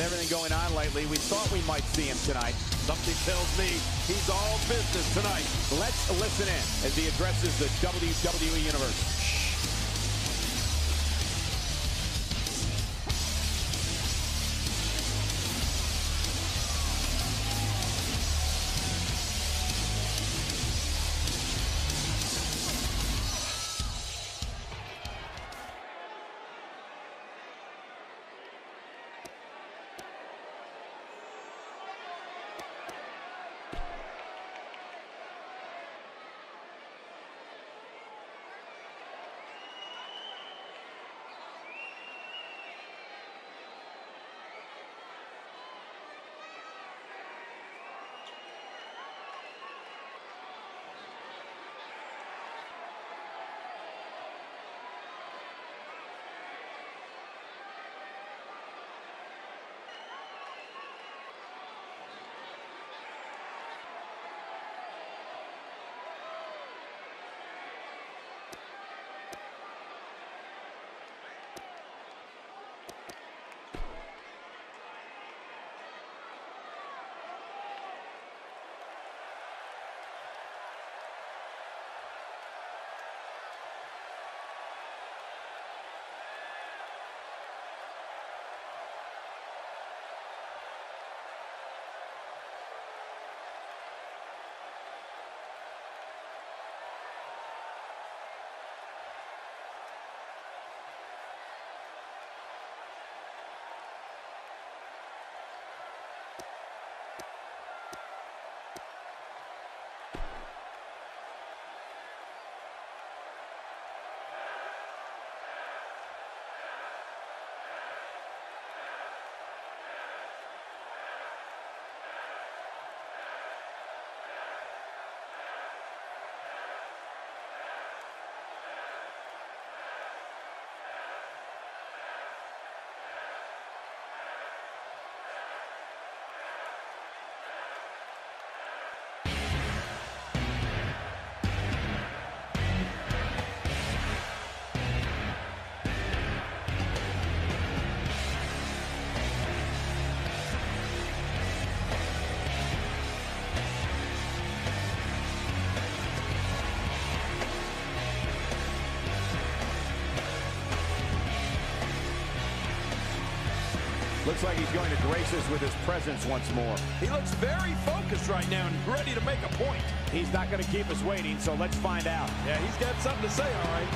everything going on lately, we thought we might see him tonight. Something tells me he's all business tonight. Let's listen in as he addresses the WWE Universe. Looks like he's going to grace us with his presence once more. He looks very focused right now and ready to make a point. He's not going to keep us waiting, so let's find out. Yeah, he's got something to say, all right.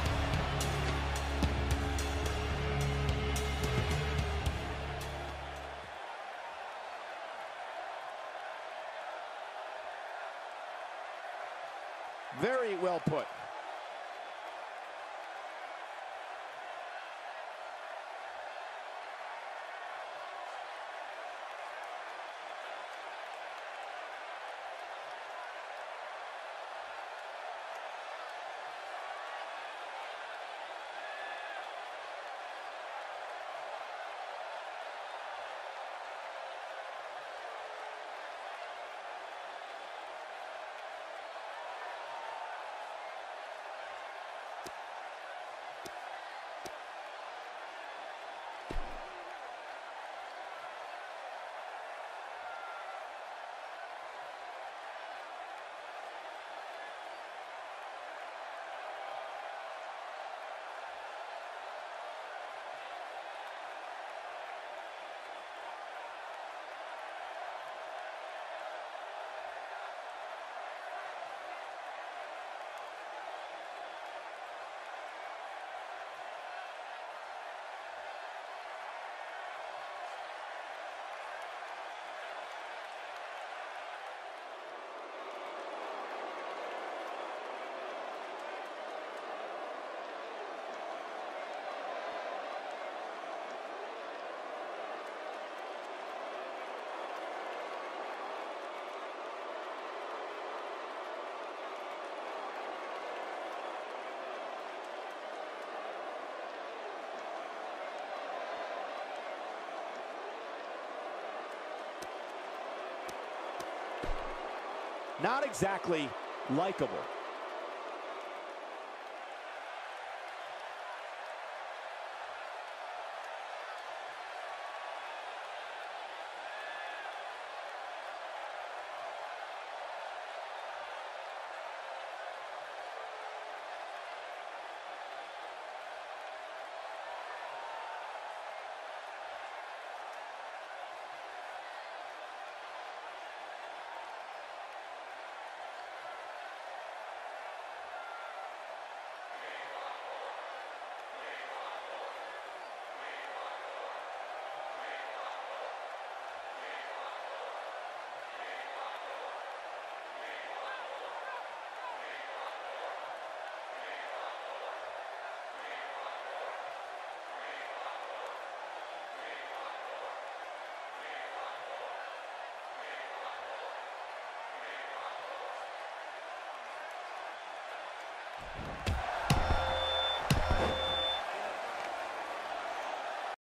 Very well put. Not exactly likable.